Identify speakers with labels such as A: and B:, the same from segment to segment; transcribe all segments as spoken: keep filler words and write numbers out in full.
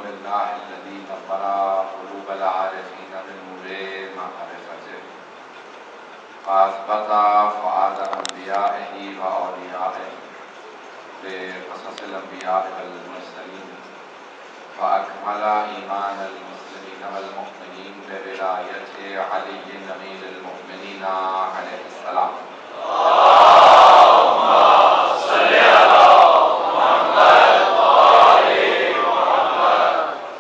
A: بالله الذي نور قلوب العارفين بنور معرفته فأثبت فؤاد أنبيائه وأوليائه بقصص الأنبياء والمرسلين فأكمل إيمان المسلمين والمؤمنين بولاية علي أمير المؤمنين عليه السلام. اللهم صل على محمد وآل محمد.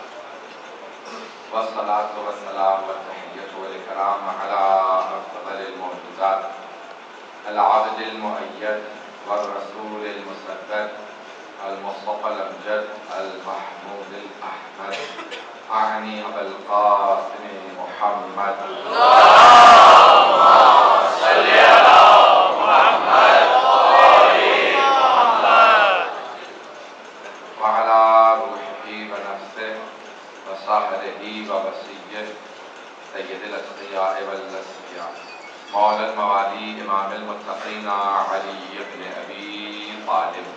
A: والصلاة والسلام والتحية والإكرام على أفضل الموجودات العبد المؤيد والرسول المسدد المصطفى الأمجد المحمود الأحمد أعني أبا القاسم محمد. اللهم صل على محمد وآل محمد وعلى روحه ونفسه وصحبه ووصيه سيد الأتقياء والأصفياء مولى الموالي إمام المتقين علي بن أبي طالب.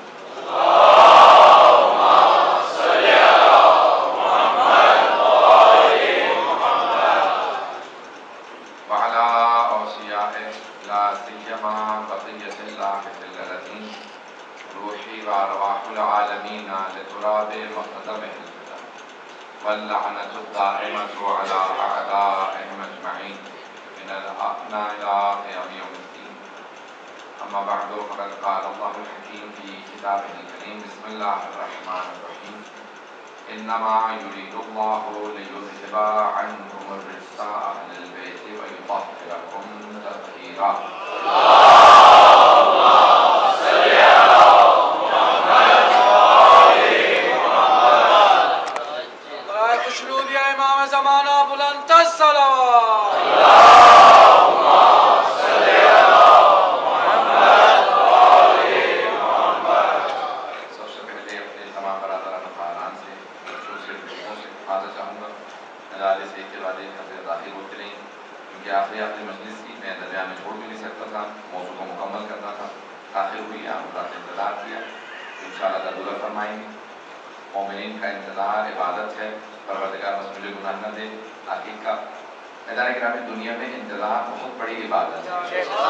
A: اللهم صل على محمد وآل محمد وعلى أوصيائه لا سيما بقية الله في الأرضين روحي وأرواح العالمين لتراب مقدمه الفداء واللعنة الدائمة على أعدائهم أجمعين من الآن إلى قيام يوم الدين. أما بعد فقد قال الله الحكيم في كتابه الكريم بسم الله الرحمن الرحيم إنما يريد الله ليذهب عنكم الرجس أهل البيت ويطهركم تطهيرا. اللهم صل على محمد وآل محمد.
B: برائے خوشنود یا امام زمانہ بلند الصلوات.
A: اللهم صل على محمد وآل محمد. سب سے پہلے اپنے تمام برادران و خاندان سے خصوصی لوگوں سے معذرت چاہوں گا. نظارے سے کے بعد حضرت داخل ہوتے رہیں کیونکہ آخری آخری مجلس کی میں درمیان میں چھوڑ بھی نہیں سکتا تھا، موضوع کو مکمل کرنا تھا. آخر ہوئی آپ حضرات نے انتظار کیا، انشاءاللہ درگزر فرمائیں گے. مومنین کا انتظار عبادت ہے، پروردگار بس مجھے گناہ نہ دے. آخر کا ادارے گرامی دنیا میں انتظار بہت بڑی عبادت ہے.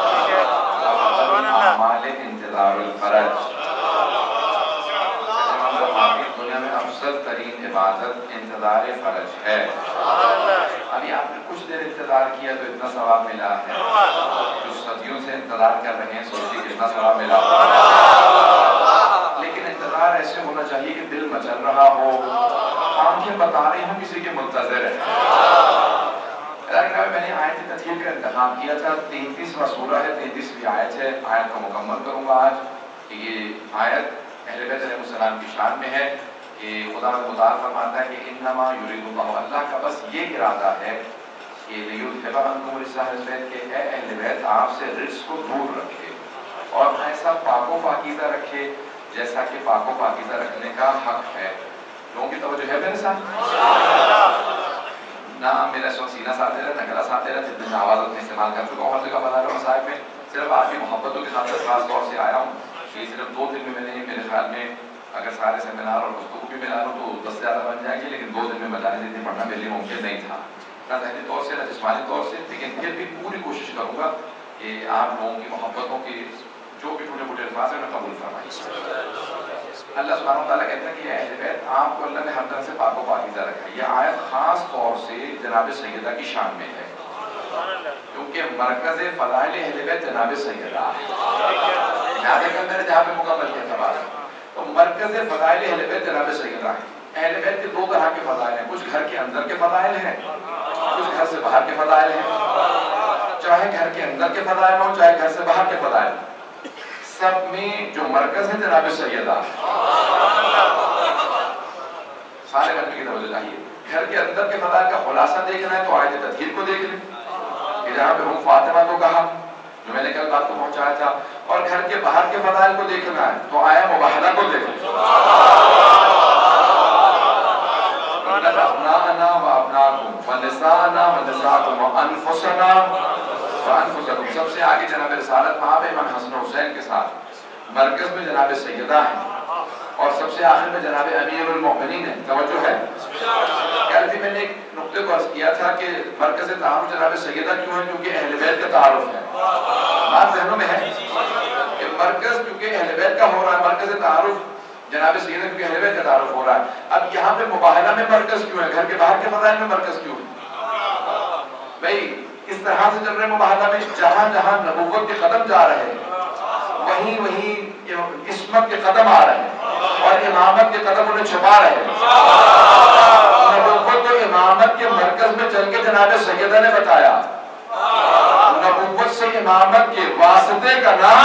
A: اعمال انتظار الفرج دنیا میں افضل ترین عبادت انتظار فرج ہے. ابھی آپ نے کچھ دیر انتظار کیا تو اتنا ثواب ملا ہے. جو صدیوں سے انتظار کر رہے ہیں سوچیے کتنا ثواب ملا. لیکن انتظار ایسے ہونا چاہیے کہ دل مچل رہا ہو، آنکھیں بتا رہی ہوں کسی کے منتظر ہے. میں نے آیت تطہیر کا انتخاب کیا تھا. تینتیسواں سورہ ہے، تینتیسویں آیت ہے. آیت کو مکمل کروں گا آج. یہ آیت اہل بیت علیہ السلام کی شان میں ہے کہ خدا متعال فرماتا ہے کہ انما یرید اللہ، اللہ کا بس یہ ارادہ ہے کہ لیذھب عنکم الرجس اہل البیت، کہ اے اہل بیت آپ سے رجس کو دور رکھے اور ایسا پاک و پاکیزہ رکھے جیسا کہ پاک و پاکیزہ رکھنے کا حق ہے. لوگوں کی توجہ ہے میرے ساتھ؟ نہ میرا اس وقت سینہ ساتھ دے رہا ہے، نہ گلا ساتھ دے رہا ہے. جتنے میں آواز اپنے استعمال کر چکا ہوں ہر جگہ بتا رہا ہوں صاحب میں صرف آپ کی محبتوں کے ساتھ خاص طور سے آیا ہوں. یہ صرف دو دن میں میں نے میرے خیال میں اگر سارے سیمینار اور گفتگو بھی ملا لوں تو دس سے زیادہ بن جائے گی، لیکن دو دن میں مجالس اتنی پڑھنا میرے لیے ممکن نہیں تھا، نہ ذہنی طور سے نہ جسمانی طور سے. لیکن پھر بھی پوری کوشش کروں گا کہ آپ لوگوں کی محبتوں کی جو بھی ٹوٹے پھوٹے الفاظ ہیں انہیں قبول فرمائیے. اللہ سبحانہ وتعالیٰ کہتے ہیں کہ اہل بیت آپ کو اللہ نے ہر طرح سے پاک و پاکیزہ رکھا ہے. یہ آیت خاص طور سے جناب سیدہ کی شان میں ہے کیونکہ مرکز فضائل اہل بیت جناب سیدہ ہے. یاد ہے کہ میں نے جہاں پہ مکمل کیا تھا بات، تو مرکز فضائل اہل بیت جناب سیدہ ہے. اہل بیت کے دو طرح کے فضائل ہیں، کچھ گھر کے اندر کے فضائل ہیں، کچھ گھر سے باہر کے فضائل ہیں. چاہے گھر کے اندر کے فضائل ہوں چاہے گھر سے باہر کے فضائل ہوں، سب میں جو مرکز ہے جناب سیدہ. سارے گھر کی توجہ چاہیے. گھر کے اندر کے فضائل کا خلاصہ دیکھنا ہے تو آیت تطہیر کو دیکھ لیں کہ جہاں پہ ہم فاطمہ کو کہا جو میں نے کل بات کو پہنچایا تھا، اور گھر کے باہر کے فضائل کو دیکھنا ہے تو آیا مباہلہ کو دیکھ لیں. ابناءنا و ابناکم ونساءنا ونساءکم وانفسنا وانفسکم. سب سے آگے جناب رسالت وہاں پہ امام حسن حسین کے ساتھ مرکز میں جناب سیدہ ہیں اور سب سے آخر میں جناب امیر المؤمنین ہے. توجہ ہے. کیا تھی میں نے ایک نقطے کو عرض کیا تھا کہ مرکز تعارف جناب سیدہ کیوں ہے؟ کیونکہ اہل بیت کا تعارف ہے. بات ذہنوں میں ہے کہ مرکز کیونکہ اہل بیت کا ہو رہا ہے، مرکز تعارف جناب سیدہ کیونکہ اہل بیت کا تعارف ہو رہا ہے. اب یہاں پہ مباہلہ میں مرکز کیوں ہے؟ گھر کے باہر کے فضائل میں مرکز کیوں ہے؟ بھائی اس طرح سے چل رہے مباہلہ میں، جہاں جہاں نبوت کے قدم جا رہے ہیں وہیں وہیں عصمت کے قدم آ رہے ہیں اور امامت کے قدم انہیں چھپا رہے ہیں. نبوت و امامت کے مرکز میں چل کے جناب سیدہ نے بتایا نبوت سے امامت کے واسطے کا نام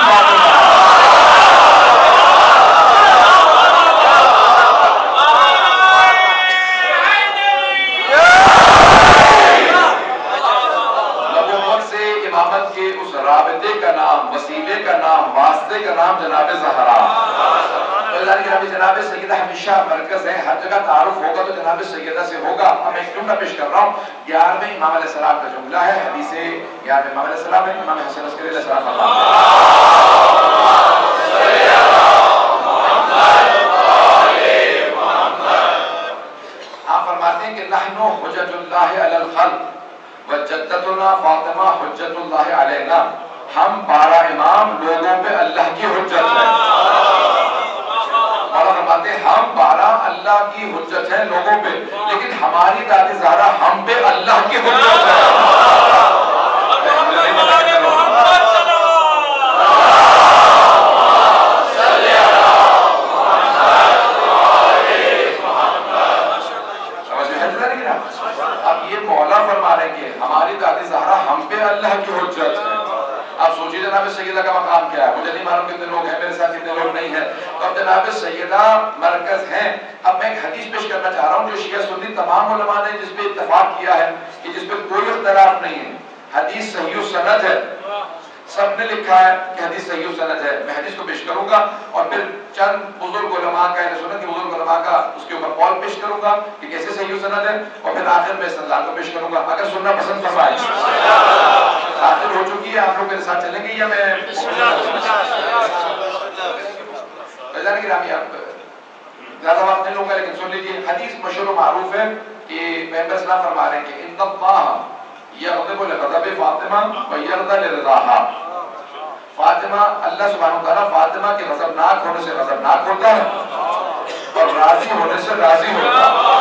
A: نبوت سے امامت کے اس رابطے کا نام، وسیلے کا نام، واسطے کا نام جناب زہرا. اللہ کی جناب سیدہ ہمیشہ مرکز ہے، ہر جگہ تعارف ہوگا تو جناب سیدہ سے ہوگا. اب میں جملہ پیش کر رہا ہوں. گیارہویں امام علیہ السلام کا جملہ ہے، حدیث گیارہویں امام علیہ السلام ہے. امام حسن عسکری علیہ السلام آپ فرماتے ہیں کہ نحن حجج اللہ علی الخلق وجدتنا فاطمہ حجت اللہ علینا. ہم بارہ امام لوگوں پہ اللہ کی حجت ہے. اور فرماتے ہیں ہم بارہ اللہ کی حجت ہیں لوگوں پہ، لیکن ہماری دادی زہرا ہم پہ اللہ کی حجت ہے. اب یہ مولا فرما رہے کہ ہماری دادی زہرا ہم پہ اللہ کی حجت ہے. اب سوچیے جناب سیدہ کا مقام کیا ہے. مجھے نہیں معلوم کتنے لوگ ہیں، میرے ساتھ کتنے لوگ نہیں ہیں. تو اب جناب سیدہ مرکز ہیں. اب میں ایک حدیث پیش کرنا چاہ رہا ہوں جو شیعہ سنی تمام علماء نے جس پہ اتفاق کیا ہے کہ جس پہ کوئی اختلاف نہیں ہے. حدیث صحیح السند ہے، سب نے لکھا ہے کہ حدیث صحیح السند ہے. میں حدیث کو پیش کروں گا اور پھر چند بزرگ علماء کا، اہل سنت کے بزرگ علماء کا اس کے اوپر قول پیش کروں گا کہ کیسے صحیح السند ہے، اور پھر آخر میں استدلال کو پیش کروں گا. اگر سننا پسند فرمائیں. آخر ہو چکی ہے، آپ لوگ میرے ساتھ چلیں گے یا میں بجانے کی رامی آپ زیادہ بات نہیں لوں گا، لیکن سن لیجیے. حدیث مشہور و معروف ہے کہ پیغمبر اسلام فرما رہے ہیں کہ ان اللہ یغضب لغضب فاطمہ ویرضى لرضاها. فاطمہ، اللہ سبحانہ وتعالیٰ فاطمہ کے غضبناک ہونے سے غضبناک ہوتا ہے اور راضی ہونے سے راضی ہوتا ہے.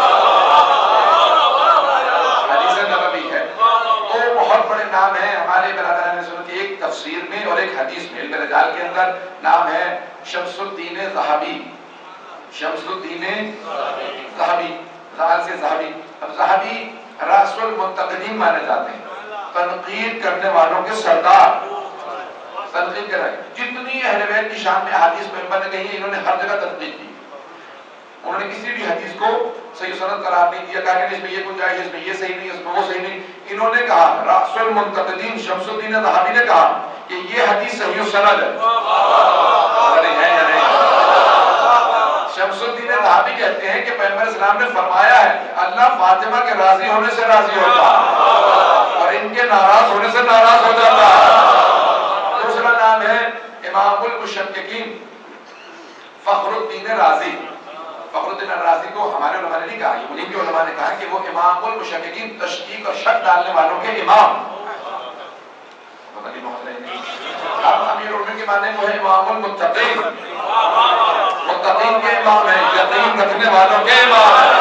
A: حدیث نبوی ہے. تو بہت بڑے نام ہیں ہمارے برادران سنت کی، ایک تفسیر میں اور ایک حدیث میں. علم رجال کے اندر نام ہے شمس الدین ذہبی. شمس الدین ذہبی، زال سے ذہبی. اب ذہبی راس المنتقدین مانے جاتے ہیں، تنقید کرنے والوں کے سردار. تنقید کر رہے ہیں جتنی اہل بیت کی شان میں احادیث پیغمبر نے کہی ہے، انہوں نے ہر جگہ تنقید کی. انہوں نے کسی بھی حدیث کو صحیح سند قرار نہیں دیا، کہا کہ اس میں یہ گنجائش ہے، اس میں یہ صحیح نہیں، اس میں وہ صحیح نہیں. انہوں نے کہا، راس المنتقدین شمس الدین ذہبی نے کہا کہ یہ حدیث صحیح السند ہے. ہے یا نہیں؟ شمس الدین ذہبی کہتے ہیں کہ پیغمبر اسلام نے فرمایا ہے کہ اللہ فاطمہ کے راضی ہونے سے راضی ہوتا ہے اور ان کے ناراض ہونے سے ناراض ہو جاتا ہے. دوسرا نام ہے امام المشککین فخر الدین رازی. فخر الدین رازی کو ہمارے علماء نے نہیں کہا، یہ انہیں کے علماء نے کہا کہ وہ امام المشککین، تشکیک اور شک ڈالنے والوں کے امام. اب امیر اردو کے معنی وہ ہے امام المتقین. متقین کے امام ہیں، یقین رکھنے والوں کے امام ہیں.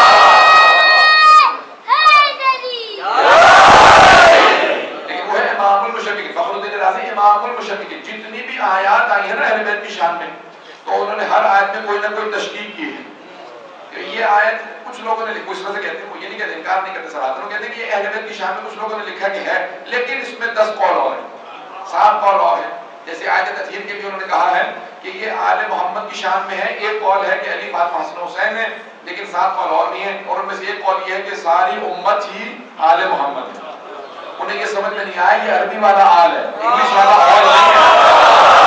A: لیکن وہ ہے امام المشککین. فخر الدین رازی امام المشککین. جتنی بھی آیات آئی ہیں نا اہل بیت کی شان میں، تو انہوں نے ہر آیت میں کوئی نہ کوئی تشکیک کی ہے. کہ یہ آیت کچھ لوگوں نے لکھی، اس طرح سے کہتے ہیں، وہ یہ نہیں کہتے، انکار نہیں کرتے سراحتاً، وہ کہتے ہیں کہ یہ اہل بیت کی شان میں کچھ لوگوں نے لکھا کہ ہے، لیکن اس میں دس قول اور ہیں، سات قول اور ہیں. جیسے آیت تطہیر کے بھی انہوں نے کہا ہے کہ یہ آل محمد کی شان میں ہے. ایک قول ہے کہ علی فاطمہ حسن حسین ہے، لیکن سات قول اور بھی ہیں. اور ان میں سے ایک قول یہ ہے کہ ساری امت ہی آل محمد ہے. انہیں یہ سمجھ میں نہیں آیا یہ عربی والا آل ہے، انگلش والا آل نہیں ہے.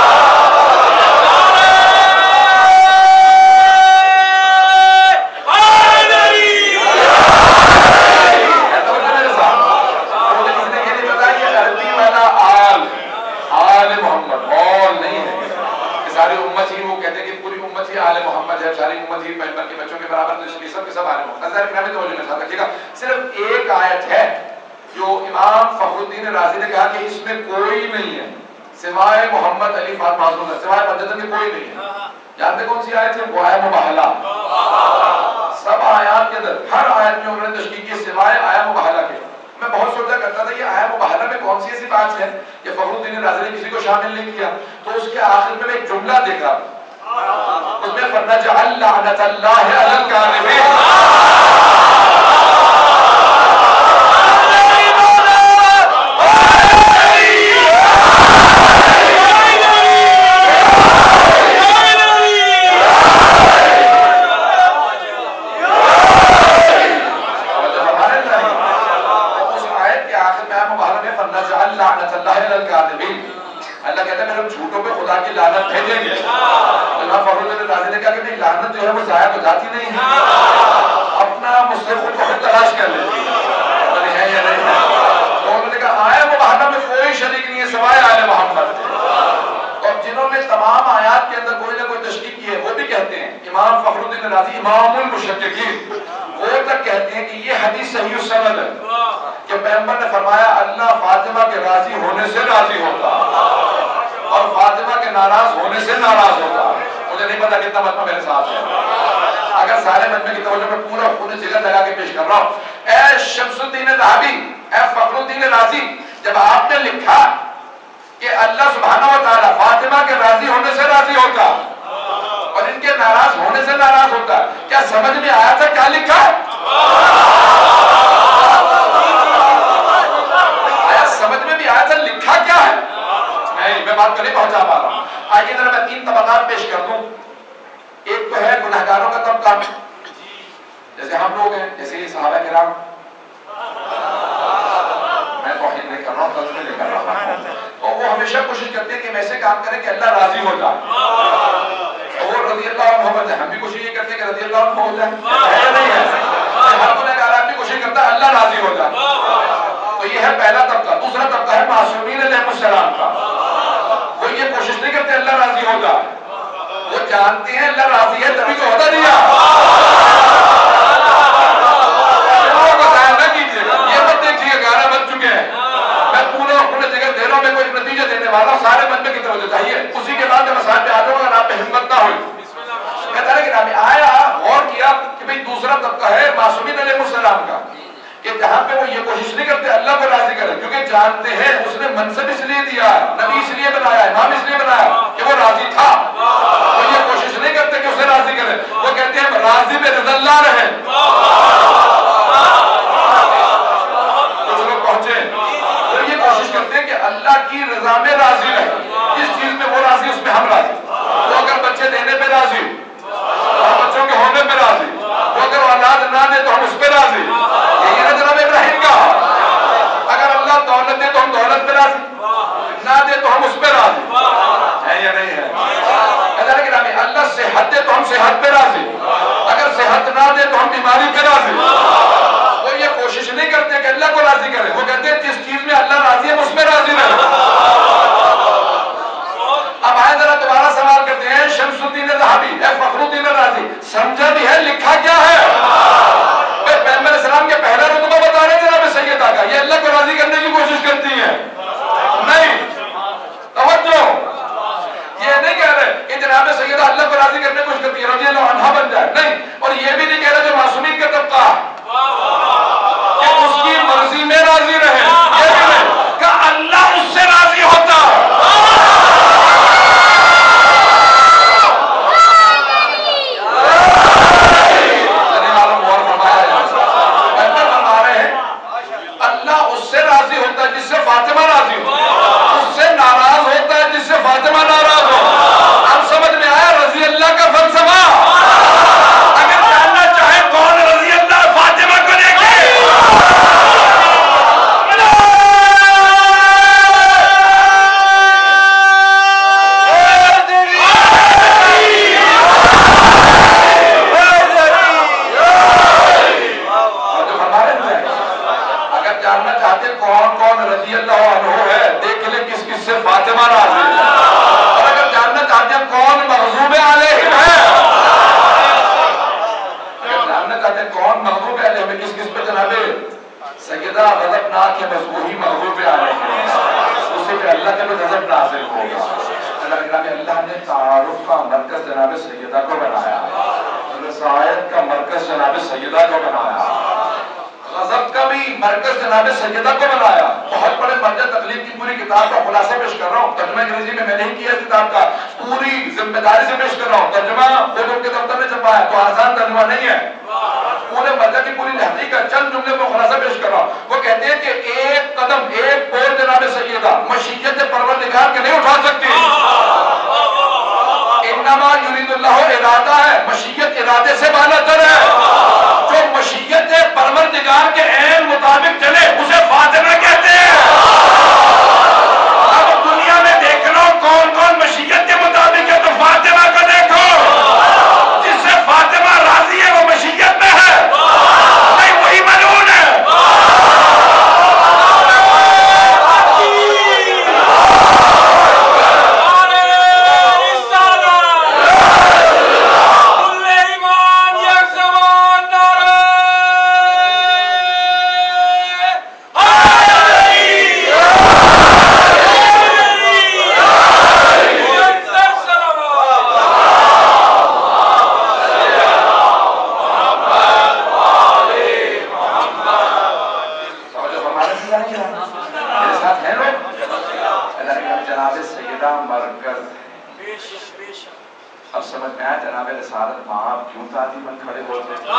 A: ساری امت ہی، وہ کہتے ہیں کہ پوری امت بھی آل محمد ہے، ساری امت ہی پیغمبر کے بچوں کے برابر، تو اس لیے سب کے سب آل محمد۔ حضرت اکرام توجہ میں ساتھ رکھیے گا، صرف ایک آیت ہے جو امام فخر الدین رازی نے کہا کہ اس میں کوئی نہیں ہے سوائے محمد علی فاطمہ معصوم، سوائے پنجتن کے کوئی نہیں ہے۔ جانتے کون سی آیت ہے؟ وہ آیا مباہلہ۔ سب آیات کے اندر ہر آیت میں انہوں نے تشکیل کی سوائے آیا مباہلہ کے۔ میں بہت سوچا کرتا تھا یہ آیا مباہلہ میں کون سی ایسی بات ہے کہ فخر الدین رازی نے کسی کو شامل نہیں کیا، تو اس کے آخر میں ایک جملہ دیکھا، اس میں فَنَجْعَلْ لَعْنَةَ اللَّهِ عَلَى الْكَاذِبِينَ۔ اللہ کہتا ہے میں ہم جھوٹوں پہ خدا کی لعنت بھیجیں گے۔ امام فخر الدین رازی نے کہا کہ نہیں، لعنت جو ہے وہ ضائع تو جاتی نہیں ہے، اپنا مجھ سے خود کو خود تلاش کر لیتی ہے یا نہیں ہے۔ تو انہوں نے کہا آیا مباہلہ میں کوئی شریک نہیں ہے سوائے آل محمد۔ اور جنہوں نے تمام آیات کے اندر کوئی نہ کوئی تشکیل کی ہے وہ بھی کہتے ہیں، امام فخر الدین رازی امام المشککین، وہ تک کہتے ہیں کہ یہ حدیث صحیح السند ہے کہ پیغمبر نے فرمایا اللہ فاطمہ کے راضی ہونے سے راضی ہوتا اور فاطمہ کے ناراض ہونے سے ناراض ہوتا۔ مجھے نہیں پتا کتنا مطمئن میرے ساتھ ہے، اگر سارے مجمع کی توجہ میں پورا پورے جگہ لگا کے پیش کر رہا ہوں۔ اے شمس الدین ذہبی، اے فخر الدین رازی، جب آپ نے لکھا کہ اللہ سبحانہ و تعالیٰ فاطمہ کے راضی ہونے سے راضی ہوتا اور ان کے ناراض ہونے سے ناراض ہوتا، کیا سمجھ میں آیا تھا کیا لکھا؟ آیا سمجھ میں بھی آیا تھا لکھا کیا ہے؟ نہیں، میں بات کو نہیں پہنچا پا رہا ہوں۔ آئیے ذرا میں تین طبقات پیش کر دوں۔ ایک تو ہے گنہگاروں کا طبقہ، جیسے ہم لوگ ہیں، جیسے صحابہ کرام، میں توہین نہیں کر رہا ہوں، تذکرہ نہیں کر رہا ہوں، اور وہ ہمیشہ کوشش کرتے ہیں کہ ہم ایسے کام کریں کہ اللہ راضی ہو جائے، اور رضی اللہ عنہ ہو جائے۔ ہم بھی کوشش یہ کرتے ہیں کہ رضی اللہ عنہ ہو جائے، ہے یا نہیں ہے؟ ہر گنہگار آدمی کوشش کرتا ہے اللہ راضی ہو جائے۔ تو یہ ہے پہلا طبقہ۔ دوسرا طبقہ ہے معصومین علیہ السلام کا، وہ یہ کوشش نہیں کرتے اللہ راضی ہو جائے، وہ جانتے ہیں اللہ راضی ہے تبھی تو عہدہ دیا۔ لوگوں کو ضائع نہ کیجیے گا، یہ مت دیکھیے گیارہ بج چکے ہیں، میں پورا اپنے جگہ دے رہا ہوں، میں کوئی نتیجہ دینے والا ہوں، سارے بندے کی توجہ چاہیے، اسی کے بعد میں صاحب پہ آ جاؤں گا، آپ پہ ہمت نہ ہوئی۔ کہتا ہے کہ نامی آیا غور کیا کہ بھئی دوسرا طبقہ ہے معصومین علیہ السلام کا، کہ جہاں پہ وہ یہ کوشش نہیں کرتے اللہ کو راضی کریں، کیونکہ جانتے ہیں اس نے منصب اس لیے دیا ہے، نبی اس لیے بنایا ہے، امام اس لیے بنایا کہ وہ راضی تھا، وہ یہ کوشش نہیں کرتے کہ اسے راضی کریں، وہ کہتے ہیں راضی میں رضا اللہ رہے۔ کچھ لوگ پہنچے، وہ یہ کوشش کرتے ہیں کہ اللہ کی رضا میں راضی رہے، جس چیز میں وہ راضی اس میں ہم راضی، وہ اگر بچے دینے پہ راضی اور بچوں کے ہونے پہ راضی، وہ اگر اولاد نہ دے تو ہم اس پہ راضی، یہی ہے جناب ابراہیم کا، اگر اللہ دولت دے تو ہم دولت پہ راضی، نہ دے تو ہم اس پہ راضی، ہے یا نہیں ہے؟ اللہ صحت دے تو ہم صحت پہ راضی، اگر صحت نہ دے تو ہم بیماری پہ راضی۔ وہ یہ کوشش نہیں کرتے کہ اللہ کو راضی کریں، وہ کہتے ہیں جس چیز میں اللہ راضی ہے اس میں راضی رہے۔ اب آئے ذرا دوبارہ سوال کرتے ہیں، شمس الدین ذہبی، اے فخر الدین رازی، سمجھا بھی ہے لکھا کیا ہے؟ پیغمبر علیہ السلام کے پہلا رتبہ بتا رہے ہیں جناب سیدہ کا، یہ اللہ کو راضی کرنے کی کوشش کرتی ہیں؟ نہیں، توجہ، یہ نہیں کہہ رہے کہ جناب سیدہ اللہ کو راضی کرنے کی کوشش کرتی ہے رضی اللہ عنہ بن جائے، نہیں، اور یہ بھی نہیں کہہ رہے جو معصومین کا طبقہ کہ اس کی مرضی میں راضی رہے، یہ بھی نہیں کہ اللہ اس سے راضی ہوتا۔ جس سے فاطمہ راضی ہو، اس سے ناراض ہوتا ہے جس سے فاطمہ ناراض ہو۔ اب سمجھ میں آیا رضی اللہ کا فلسفہ؟ اگر جاننا چاہے اللہ نے تعارف کا مرکز جناب سیدہ کو بنایا، رضایت کا مرکز جناب سیدہ کو بنایا، غضب کا بھی مرکز جناب سیدہ کو بنایا۔ بہت بڑے مرجع تقلید کی پوری کتاب کا خلاصہ پیش کر رہا ہوں، ترجمہ انگریزی میں میں نہیں کیا اس کتاب کا، پوری ذمہ داری سے پیش کر رہا ہوں۔ ترجمہ خود ان کے دفتر میں چھپا ہے تو آسان ترجمہ نہیں ہے، پورے مرجع کی پوری تحقیق کا چند جملے میں خلاصہ پیش کر رہا ہوں۔ وہ کہتے ہیں کہ ایک قدم ایک پور جناب سیدہ مشیت پروردگار کے نہیں اٹھا سکتی، انما یرید اللہ ارادہ ہے، مشیت ارادے سے بالا تر ہے۔ جو مشیت پروردگار کے عین مطابق چلے اسے فاطمہ کہتے ہیں۔ اب دنیا میں دیکھ لو کون کون مشیت کے مطابق ہے تو فاطمہ کو دیکھو، جس سے فاطمہ راضی ہے وہ مشیت میں ہے، نہیں وہی ملعون ہے۔ اب سمجھ میں آیا جناب رسالت ماں کیوں تعظیماً کھڑے ہوتے ہیں۔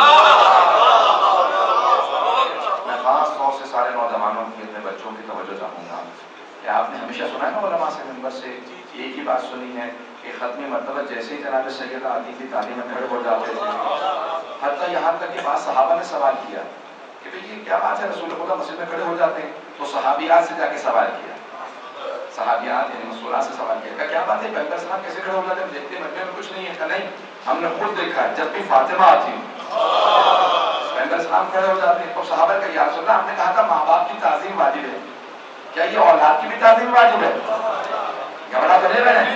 A: میں خاص طور سے سارے نوجوانوں کی اپنے بچوں کی توجہ چاہوں گا کہ آپ نے ہمیشہ سنا ہے نا علماء سے منبر سے ایک ہی بات سنی ہے کہ ختمی مرتبہ جیسے ہی جناب سیدہ آتی تھی تعلیم میں کھڑے ہو جاتے تھے، حتیٰ یہاں تک کہ بعض صحابہ نے سوال کیا کہ بھئی یہ کیا بات ہے رسول خدا مسجد میں کھڑے ہو جاتے ہیں، تو صحابیات سے جا کے سوال کیا، صحابیات یعنی مسئولات سے سوال کیا کہ کیا بات ہے پیغمبر صاحب کیسے کھڑے ہو جاتے ہیں، دیکھتے مجمع میں کچھ نہیں ہے، کہ نہیں ہم نے خود دیکھا ہے جب بھی فاطمہ آتی پیغمبر صاحب کھڑے ہو جاتے ہیں۔ تو صحابہ کا یا رسول اللہ ہم نے کہا تھا ماں باپ کی تعظیم واجب ہے، کیا یہ اولاد کی بھی تعظیم واجب ہے؟ گھبرا تو نہیں رہے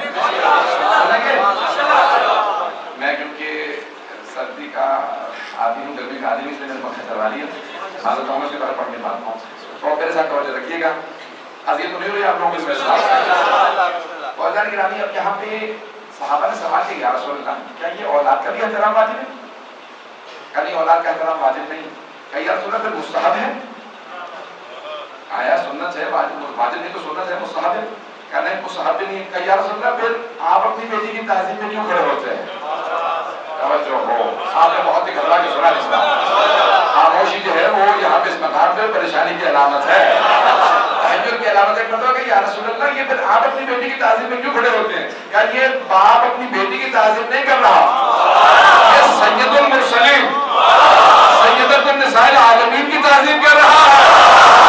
A: میں کیونکہ سردی کا آدمی ہوں، گرمی کا آدمی، اس لیے میں نے پنکھا چلوا لیا، حضرت عمر کی طرف پڑھنے بات ہوں تو میرے ساتھ توجہ رکھیے گا، اذیت تو نہیں ہو رہی آپ لوگوں کو اس میں۔ تو اللہ گرامی اب یہاں پہ صحابہ نے سوال کیا یا رسول اللہ کیا یہ اولاد کا بھی احترام واجب ہے؟ کہ نہیں اولاد کا احترام واجب نہیں، کہ یا رسول اللہ پھر مستحب ہے؟ آیا سنت ہے، واجب نہیں تو سنت ہے، مستحب ہے؟ کہ نہیں مستحب نہیں، کہ یا رسول اللہ پھر آپ اپنی بیٹی کی تعظیم میں کیوں کھڑے ہوتے ہیں؟ توجہ ہو، آپ نے بہت ہی گھبرا کے سنا اس بات، خاموشی جو ہے وہ یہاں پہ اس مقام پہ پریشانی کی علامت ہے، تحجر کی علامت ایک مطلب کہ یا رسول اللہ یہ پھر آپ اپنی بیٹی کی تعظیم میں کیوں کھڑے ہوتے ہیں؟ کیا یہ باپ اپنی بیٹی کی تعظیم نہیں کر رہا، یہ سید المرسلین سیدۃ النساء العالمین کی تعظیم کر رہا ہے۔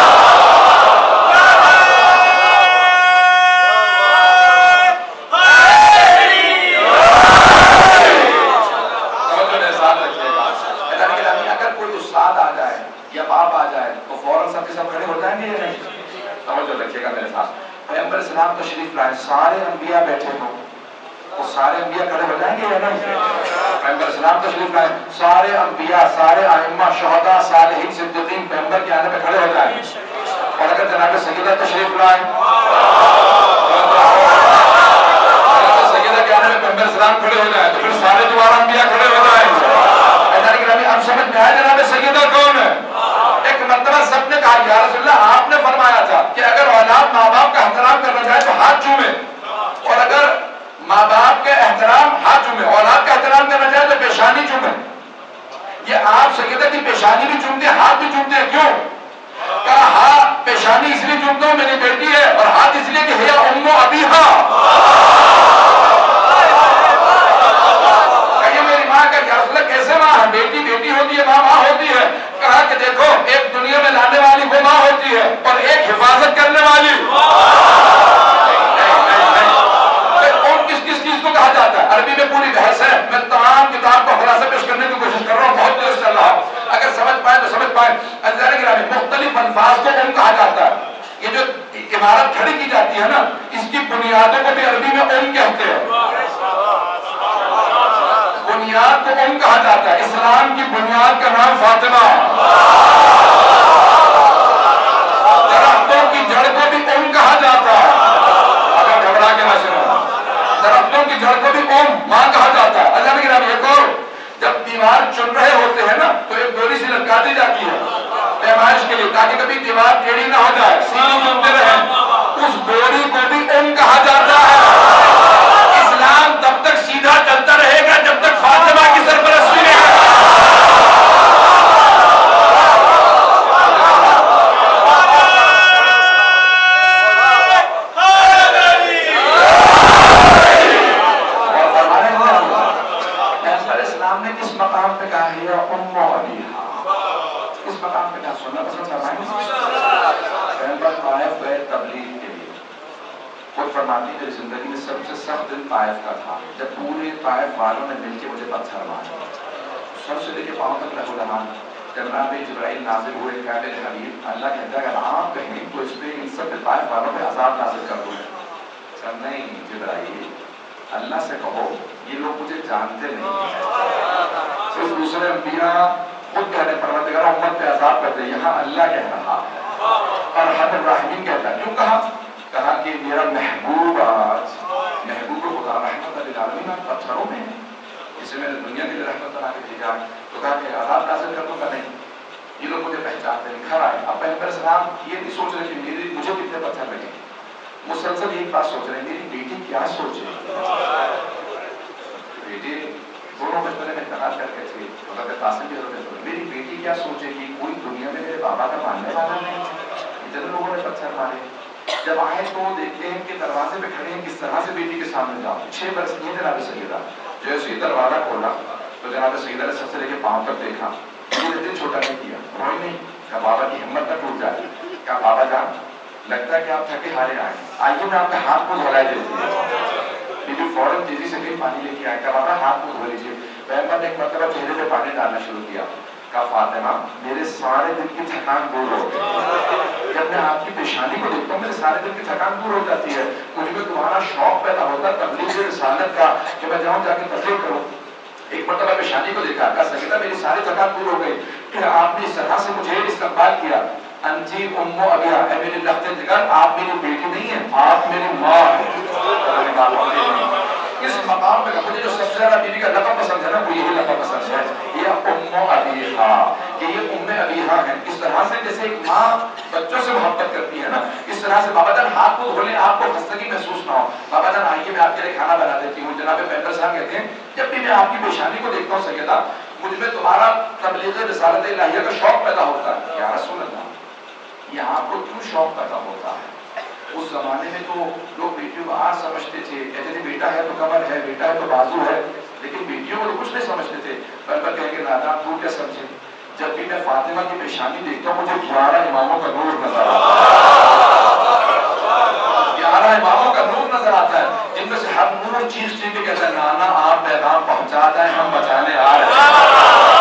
A: پیغمبر اسلام تشریف لائے، سارے انبیاء بیٹھے ہوں تو سارے انبیاء کھڑے ہو جائیں گے یا نہیں؟ پیغمبر اسلام تشریف لائے، سارے انبیاء، سارے ائمہ، شہداء، صالحین، صدیقین پیغمبر کے آنے پہ کھڑے ہو جائیں، اور اگر جناب سیدہ تشریف لائے سیدہ کے آنے میں پیغمبر اسلام کھڑے ہو جائیں تو پھر سارے دوبارہ انبیاء کھڑے ہو جائیں۔ اب سمجھ میں آیا جناب سیدہ کون ہے؟ ایک مرتبہ سب نے کہا یا رسول اللہ آپ نے فرمایا تھا کہ اگر اولاد ماں باپ کا احترام کرنا چاہے تو ہاتھ چومے، اور اگر ماں باپ کے احترام ہاتھ چومے، اولاد کا احترام کرنا چاہے تو پیشانی چومے۔ یہ آپ سیدہ کی پیشانی بھی چومتے ہیں، ہاتھ بھی چومتے ہیں، کیوں؟ کہا ہاتھ پیشانی اس لیے چومتا ہوں میری بیٹی ہے، اور ہاتھ اس لیے کہ ہی ام ابیہا، کہ یہ میری ماں کا یا رسول اللہ کیسے ماں ہے؟ بیٹی بیٹی ہوتی ہے، ماں ماں ہوتی ہے۔ کہا کہ دیکھو ایک دنیا میں لانے والی وہ ماں ہوتی ہے اور ایک حفاظت کرنے والی، اور کس کس چیز کو کہا جاتا ہے؟ عربی میں پوری بحث ہے، میں تمام کتاب کو خلاصہ پیش کرنے کی کوشش کر رہا ہوں، بہت دیر چل رہا ہوں، اگر سمجھ پائیں تو سمجھ پائیں۔ عزیزان گرامی مختلف الفاظ کو ام کہا جاتا ہے، یہ جو عمارت کھڑی کی جاتی ہے نا اس کی بنیادوں کو بھی عربی میں ام کہتے ہیں، بنیاد کو ام کہا جاتا ہے، اسلام کی بنیاد کا نام فاطمہ، درختوں کی جڑ کو بھی ام کہا جاتا ہے، اگر گھبرا کے نہ سنو، درختوں شبدوں کی جڑ کو بھی اوم ماں کہا جاتا ہے. اللہ نے کہا ایک اور جب دیوار چن رہے ہوتے ہیں نا تو ایک ڈوری سی لٹکا دی جاتی ہے پیمائش کے لیے تاکہ کبھی دیوار ٹیڑھی نہ ہو جائے, سیدھی چنتے رہے. اس ڈوری کو بھی اوم کہا جاتا ہے. اسلام تب تک سیدھا چلتا رہے گا جب تک فاطمہ کی سرپرستی میں میری زندگی میں سب سے سخت دن طائف کا تھا جب پورے طائف والوں نے مل کے مجھے پتھر مارے. سر سے لے کے پاؤں تک لہو لہان. جناب جبرائیل نازل ہوئے, کہا میرے حبیب اللہ کہتا ہے اگر آپ کہیں تو اس پہ ان سب طائف والوں پہ عذاب نازل کر دوں. نہیں جبرائیل اللہ سے کہو یہ لوگ مجھے جانتے نہیں ہیں. صرف دوسرے انبیاء خود کہنے پروردگار امت پہ عذاب کرتے, یہاں اللہ کہہ رہا ہے اور حضرت ابراہیم کہتا ہے. کیوں کہا؟ کہا کہ میرا محبوب آج محبوب خدا رحمت للعالمین آج پتھروں میں ہے, اسے میں نے دنیا کے لیے رحمت بنا کے بھیجا. تو کہا کہ عذاب نازل کر دوں گا, نہیں یہ لوگ مجھے پہچانتے نہیں. گھر آئے, اب پیغمبر اسلام یہ نہیں سوچ رہے کہ میری مجھے کتنے پتھر لگے, مسلسل ایک بات سوچ رہے ہیں میری بیٹی کیا سوچے. بیٹے دونوں بچپنے میں انتقال کر کے تھے, حضرت قاسم بھی حضرت میری بیٹی کیا سوچے گی, کوئی دنیا میں میرے بابا کا ماننے والا نہیں, اتنے لوگوں نے پتھر مارے. جب آئے تو دیکھتے ہیں کہ دروازے پہ کھڑے ہیں, کس طرح سے بیٹی کے سامنے جاؤ. چھ برس کی جناب سیدہ, جیسے ہی دروازہ کھولا تو جناب سیدہ نے سب سے لے کے پاؤں تک دیکھا, مجھے دل چھوٹا نہیں کیا, روئی نہیں. کہا بابا کی ہمت نہ ٹوٹ جائے. کہا بابا جان لگتا ہے کہ آپ تھکے ہارے آئے, آئیے میں آپ کا ہاتھ کو دھلائے دیتی ہے. بیوی فوراً تیزی سے کہیں پانی لے کے آئے. کہا بابا ہاتھ کو دھو لیجیے. پیغمبر نے ایک مرتبہ چہرے پہ پانی ڈالنا شروع کیا. کہا فاطمہ میرے سارے دن کی تھکان دور ہو گئی, جب میں آپ کی پیشانی کو دیکھتا ہوں میرے سارے دن کی تھکان دور ہو جاتی ہے. مجھ میں تمہارا شوق پیدا ہوتا ہے تبلیغ رسالت کا کہ میں جاؤں جا کے تبلیغ کروں. ایک مرتبہ پیشانی کو دیکھا, کہا سیدہ میری ساری تھکان دور ہو گئی. کہ آپ نے اس طرح سے مجھے استقبال کیا. انجی ام ابیہ, اے میری لخت جگر آپ میری بیٹی نہیں ہیں, آپ میری ماں ہیں. اس مقام پہ مجھے جو سب سے زیادہ بیوی کا لقب پسند ہے نا وہ یہی لقب پسند ہے, یہ ام ابیہ, کہ یہ ام ابیہ ہیں. اس طرح سے جیسے ایک ماں بچوں سے محبت کرتی ہے نا, اس طرح سے بابا جان ہاتھ کو دھو لیں آپ کو خستگی محسوس نہ ہو. بابا جان آئیے میں آپ کے لیے کھانا بنا دیتی ہوں. جناب پیغمبر صاحب کہتے ہیں جب بھی میں آپ کی پیشانی کو دیکھتا ہوں سیدہ مجھ میں تمہارا تبلیغ رسالت الہیہ کا شوق پیدا ہوتا ہے. یا رسول اللہ یہ آپ کو کیوں شوق پیدا ہوتا ہے؟ اس زمانے میں تو لوگ بیٹیوں کو آج سمجھتے تھے, کہتے تھے بیٹا ہے تو کمر ہے, بیٹا ہے تو بازو ہے, لیکن بیٹیوں کو تو کچھ نہیں سمجھتے تھے. پیغمبر کہیں گے نانا تو کیا سمجھے, جب بھی میں فاطمہ کی پیشانی دیکھتا ہوں مجھے گیارہ اماموں کا نور نظر آتا ہے. گیارہ اماموں کا نور نظر آتا ہے جن میں سے ہر نور چیز چیز کے کہتا ہے نانا آپ پیغام پہنچا دیں ہم بچانے آ رہے ہیں.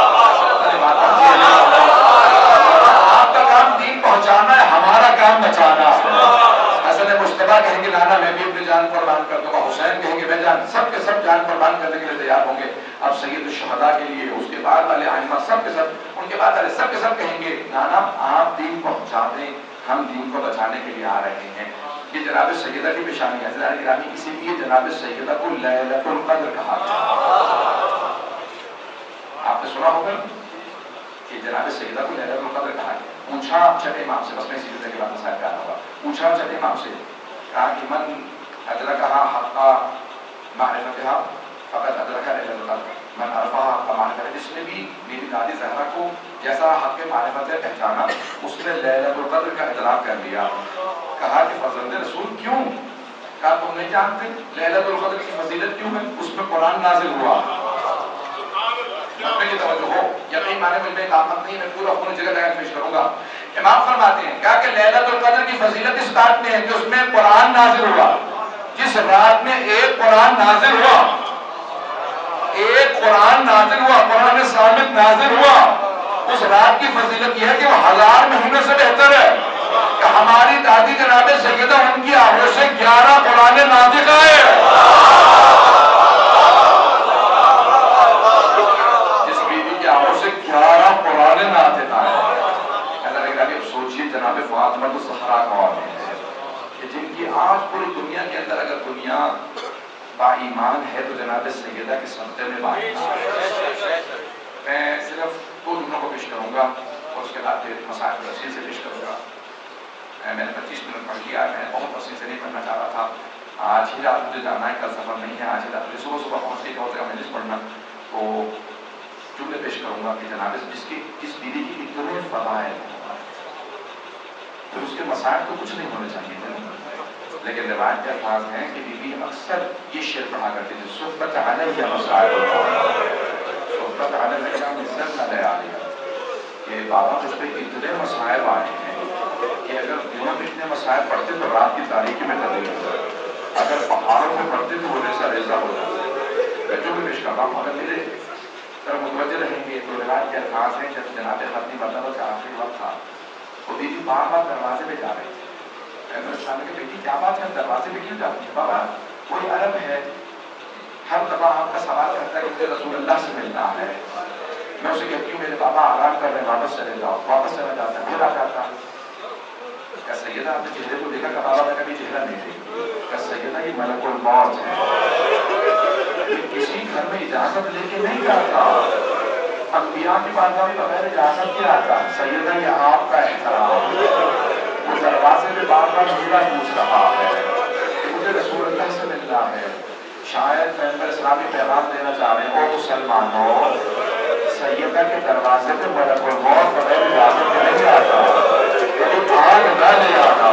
A: آپ کا کام دین پہنچانا ہے, ہمارا کام بچانا ہے. حسن مشتبہ کہیں گے نانا میں بھی اپنی جان قربان کر دوں گا. حسین کہیں گے میں جان, سب کے سب جان قربان کرنے کے لیے تیار ہوں گے. اب سید الشہداء کے لیے, اس کے بعد والے ائمہ سب کے سب, ان کے بعد والے سب کے سب کہیں گے نانا آپ دین پہنچا دیں ہم دین کو بچانے کے لیے آ رہے ہیں. یہ جناب سیدہ کی پیشانی ہے. حضرات گرامی اسی لیے جناب سیدہ کو لیلۃ القدر کہا گیا. آپ نے سنا ہوگا کہ جناب سیدہ کو لیلۃ القدر کہا گیا. پوچھا چھٹے امام سے, بس میں اسی کے بعد مسائل کا ہوگا, پوچھا چھٹے امام سے, کہا کہ من ادرکہا حق معرفتہا فقط ادرکہ لیلۃ القدر, من عرفہا حق معرفتہا, جس نے بھی میری دادی زہرا کو جیسا حق معرفت ہے پہچانا اس نے لیلۃ القدر کا ادراک کر لیا. کہا کہ فرزند رسول کیوں؟ کہا تم نہیں جانتے لیلۃ القدر کی فضیلت کیوں ہے؟ اس میں قرآن نازل ہوا. کی توجہ ہو, یقین مانے مجھ میں طاقت نہیں, میں پورا اپنی جگہ لگا کے پیش کروں گا. امام فرماتے ہیں کہا کہ لیلۃ القدر کی فضیلت اس بات میں ہے کہ اس میں قرآن نازل ہوا. جس رات میں ایک قرآن نازل ہوا, ایک قرآن نازل ہوا, قرآن ثابت نازل ہوا, اس رات کی فضیلت یہ ہے کہ وہ ہزار مہینوں سے بہتر ہے. کہ ہماری دادی جناب سیدہ ان کی آنکھوں سے گیارہ قرآن نازل آئے. جس بیوی کی آنکھوں سے گیارہ قرآن نازل آئے. اللہ کے اب سوچیے جناب فاطمہ الزہرا کون ہے کہ جن کی آج پوری دنیا کے اندر اگر دنیا با ایمان ہے تو جناب سیدہ کے صدقے میں با ایمان ہے۔ میں صرف دو جملوں کو پیش کروں گا اور اس کے بعد پھر مسائل تفصیل سے پیش کروں گا۔ میں نے پچیس منٹ پڑھ لیا، میں بہت تفصیل سے نہیں پڑھنا چاہ رہا تھا۔ آج ہی رات مجھے جانا ہے، کل سفر نہیں ہے، آج ہی رات مجھے صبح صبح پہنچ کے کہو کہ مجلس پڑھنا، تو جملے پیش کروں گا کہ جناب جس کی جس بیوی کی اتنے فضائل پھر اس کے مسائل تو کچھ نہیں ہونے چاہیے تھے، لیکن روایت کے الفاظ ہیں کہ بیوی اکثر یہ شعر پڑھا کرتی تھی، صحبت علیہ مسائل صحبت علیہ مسائل علیہ، کہ بابا مجھ پہ اتنے مسائل آئے ہیں کہ اگر دنوں میں اتنے مسائل پڑھتے تو رات کی تاریکی میں تبدیل ہو جائے، اگر پہاڑوں میں پڑھتے تو وہ ریزہ ریزہ ہو جاتا۔ میں جو بھی پیش کر رہا ہوں اگر میرے طرف متوجہ رہیں گے تو روایت کے الفاظ ہیں جب جناب خطیب مرتبہ کا آخری وقت تھا وہ بیوی بار بار دروازے پہ جا رہی تھی۔ میں نے کہ بیٹی کیا بات ہے دروازے پہ کیوں جاتی ہے؟ بابا کوئی عرب ہے ہر دفعہ آپ کا سوال کرتا ہے کہ مجھے رسول اللہ سے ملنا ہے، میں اسے کہتی ہوں میرے بابا آرام کر رہے ہیں واپس چلے جاؤ، واپس چلا جاتا ہے، پھر آ جاتا ہے۔ کیا سیدہ آپ نے چہرے کو دیکھا کہ بابا میں کبھی چہرہ نہیں دیکھی؟ کیا سیدہ یہ ملک الموت ہے، یہ کسی گھر میں اجازت لے کے نہیں جاتا، انبیاء کی بارگاہ میں بغیر اجازت کے آتا ہے۔ سیدہ یہ آپ کا احترام، وہ دروازے میں بار بار میرا پوچھ رہا ہے کہ مجھے رسول اللہ سے ملنا ہے، شاید پیغمبر اسلامی پیغام دینا چاہ رہے ہیں، او مسلمانوں سیدہ کے دروازے پہ ملک الموت بغیر اجازت کے نہیں آتا، آگ نہ لے آنا،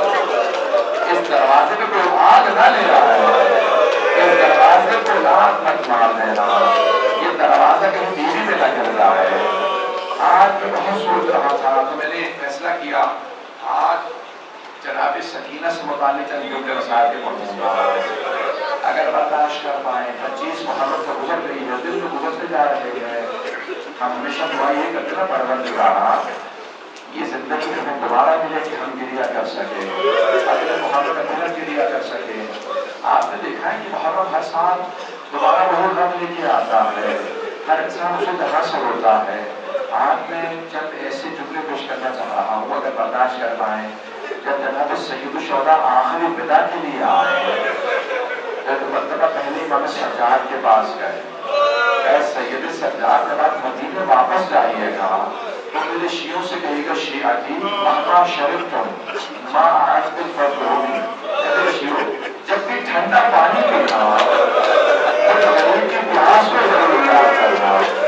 A: اس دروازے پہ کوئی آگ نہ لے آنا، اس دروازے کو لات مت مار دینا، یہ دروازہ کہیں بیوی میں نہ گر رہا ہے۔ آج میں بہت سوچ رہا تھا تو میں نے فیصلہ کیا آج جناب سکینہ سے متعلق چند جملے مسائل کے پڑھوں گا، اگر برداشت کر پائیں۔ پچیس محرم سے گزر گئی ہے، دن تو گزرتے جا رہے ہیں، ہم ہمیشہ دعا یہ کرتے نا پروردگار یہ زندگی ہمیں دوبارہ ملے کہ ہم گریا کر سکیں، اگلے محرم میں پھر گریا کر سکیں۔ آپ نے دیکھا ہے کہ محرم ہر سال دوبارہ وہ رب لے کے آتا ہے، ہر انسان اسے طرح سے ہوتا ہے۔ آج میں چند ایسے جملے پیش کرنا چاہ رہا ہوں اگر برداشت کر پائیں۔ جب جناب سید الشہداء آخری ودا کے لیے آئے، جب مرتبہ پہلے امام سجاد کے پاس گئے، اے سید سجاد جب آپ مدینے واپس جائیے گا تو میرے شیعوں سے کہے گا شیعتی مہما شرفتم ما عجب الفضلونی، میرے شیعوں جب بھی ٹھنڈا پانی پینا تو غریب کی پیاس کو ضرور یاد کرنا۔